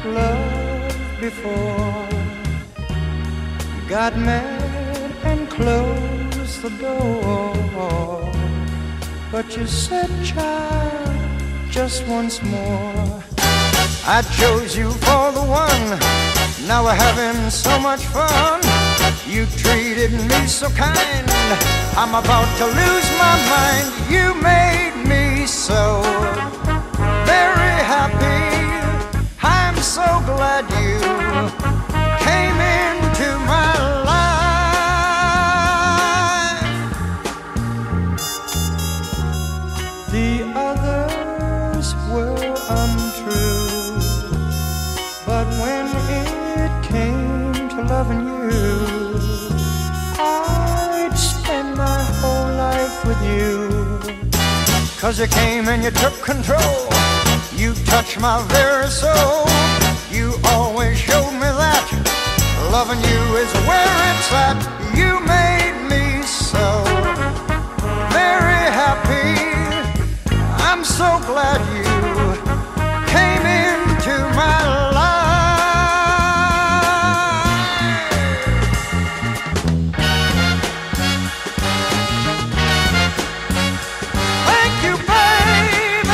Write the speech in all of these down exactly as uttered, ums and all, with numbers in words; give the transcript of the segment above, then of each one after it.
love before. You got mad and closed the door, but you said, child, just once more. I chose you for the one, now we're having so much fun. You treated me so kind, I'm about to lose my mind. You made me so very happy, I'm so glad you came into my life. The others were untrue, but when it came to loving you, I'd spend my whole life with you. 'Cause you came and you took control, you touched my very soul. You always showed me that loving you is where it's at. You made me so very happy, I'm so glad you came into my life. Thank you, baby.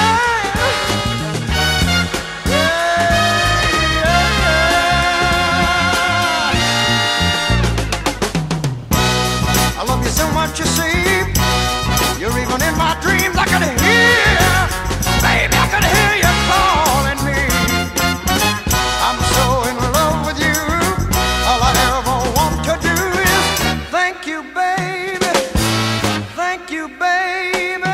Yeah, yeah, yeah. I love you so much, you see. You're even in my dreams. I can hear, baby, I can hear you calling me. I'm so in love with you. All I ever want to do is thank you, baby. Thank you, baby.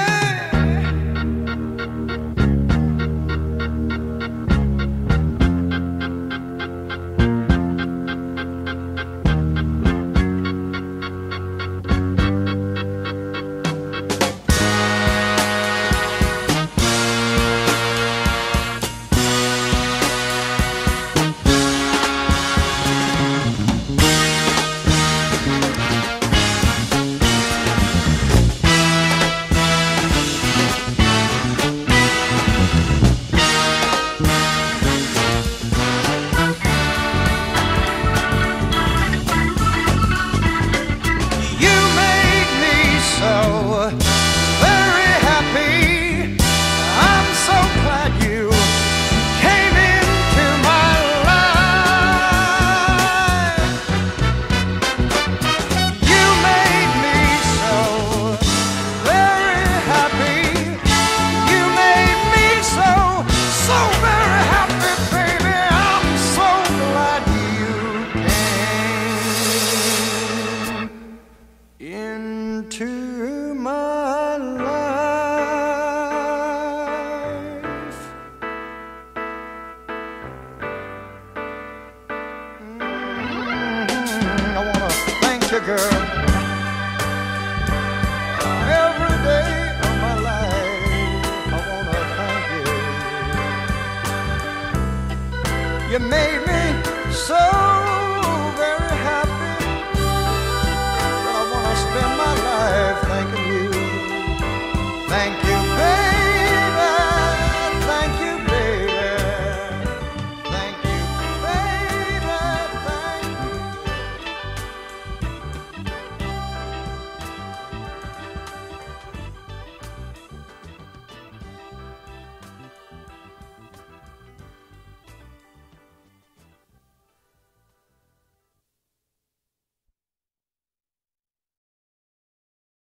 You made me so very happy, I'm so glad you came into my life. You made me so very happy, you made me so, so very happy, baby. I'm so glad you came into my life. Mm, I wanna thank you, girl, every day of my life. I wanna thank you. You made me so